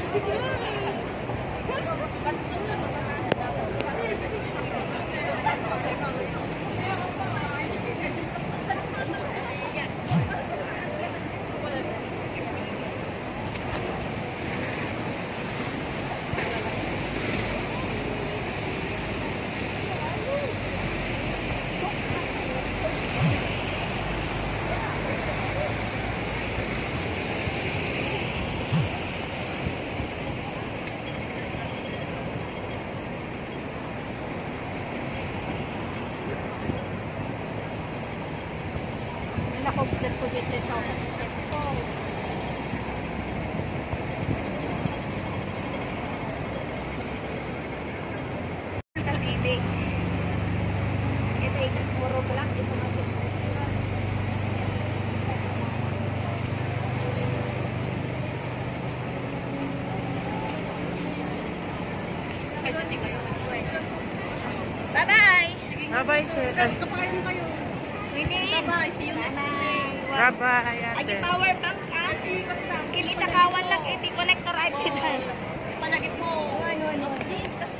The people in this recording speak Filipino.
Bye-bye! Bye-bye, sir. Kapain kayo. Bye-bye. See you next week. Bye-bye, Ay, ate. power bank ah. Kilita kawan lang, di connector ay kita. Palagit mo. Ano.